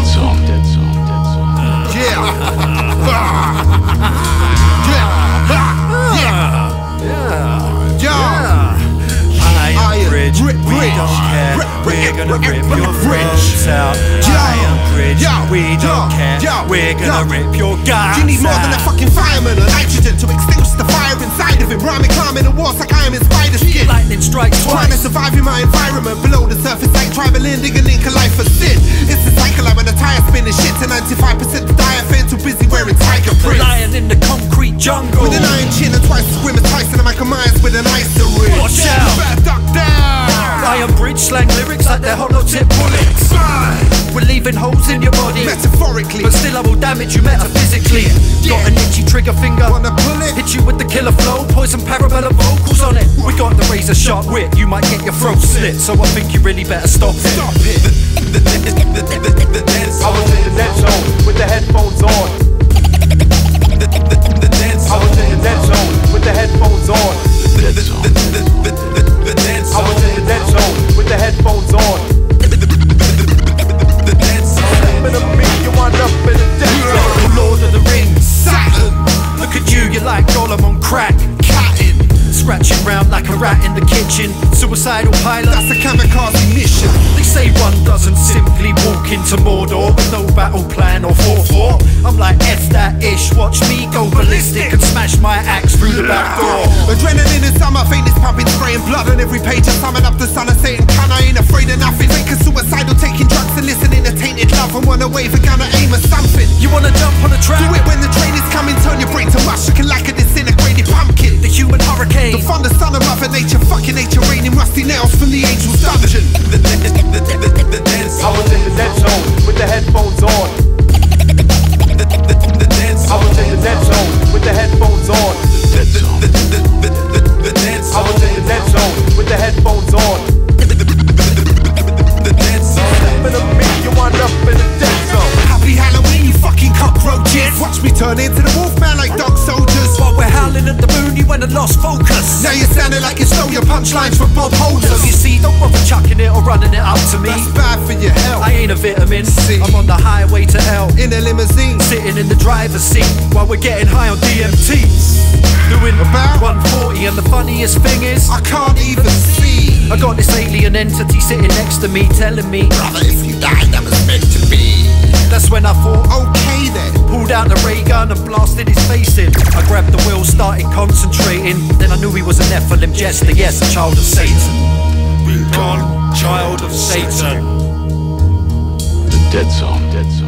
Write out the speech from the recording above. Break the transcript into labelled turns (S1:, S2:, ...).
S1: zone.
S2: Ironbridge, we don't care. We're gonna rip your throats out. Ironbridge, we don't care. We're gonna rip your guts out.
S3: You need more than a fucking fireman or nitrogen to extinguish the fire inside of him. Rhyming, climbing the walls like I am in spider skin.
S2: Lightning strikes
S3: Trying to
S2: twice.
S3: survive in my environment below the surface like traveling, digging in life for sin. It's a cycle like when the tire spinning shit to 95% the diet fan too busy wearing tiger
S2: The
S3: prints.
S2: lion in the concrete jungle.
S3: With an iron chin and twice as grim as Tyson and Michael Myers with an icer ring.
S2: Watch out.
S3: You better duck down.
S2: Ironbridge slang lyrics like they're hollow tip bullets. We're leaving holes in your body,
S3: Metaphorically,
S2: but still I will damage you metaphysically. Got an itchy trigger finger,
S3: wanna pull it?
S2: hit you with the killer flow, poison parabellum vocals on it. We got the razor sharp wit, you might get your throat slit, so I think you really better stop it.
S3: Stop it.
S4: I was in the dead zone with the headphones on. I was in the dead zone with the headphones on. I was in the dead zone with the headphones on. Stepping on me, you wind up in the dead zone.
S2: Lord of the Rings,
S3: Saturn,
S2: look at you, you're like Gollum on crack.
S3: catting.
S2: Scratching round like a rat in the kitchen. Suicidal pilot.
S3: That's a kamikaze mission.
S2: They say one doesn't simply walk into Mordor with no battle plan or forethought. I'm like F that ish, watch me go ballistic and smash my axe through the back door.
S3: Adrenaline in summer, vein is pumping, spraying blood on every page. I summon up the son of Satan, can I ain't afraid of nothing. Fake a suicidal, taking drugs and listening to tainted love. I wanna wave a gun or aim at something.
S2: You wanna jump on a track?
S3: Do it when the train is coming, turn your brain to mush. Looking like a disintegrated pumpkin.
S2: The human hurricane.
S3: The fonder son of Mother Nature, fucking nature, raining rusty nails from the angel's dungeon.
S4: I was in the dead zone with the headphones on. I was in the dead zone with the headphones on. I was in the dead zone with the headphones on. Stepping on me, you wind up in the dead zone.
S3: Happy Halloween, you fucking cockroaches. Watch me turn into the wolfman like dog soldiers.
S2: While we're howling at the moon, you went and lost focus.
S3: Now you're sounding like you stole your punchlines from Bob Holders.
S2: So you see, don't bother chucking it or running it up to me.
S3: That's bad for your health.
S2: I ain't a vitamin
S3: See.
S2: I'm on the highway to hell,
S3: In a limousine,
S2: sitting in the driver's seat while we're getting high on DMT. Doing
S3: About
S2: 140, and the funniest thing is
S3: I can't even see.
S2: I got this alien entity sitting next to me telling me,
S3: Brother, if you died, that was meant to be.
S2: that's when I thought,
S3: Okay then.
S2: pulled out the ray gun and blasted his face in. I grabbed the wheel, started concentrating, then I knew he was a Nephilim jester, yes, a child of Satan. Be gone, child of Satan.
S1: The dead zone.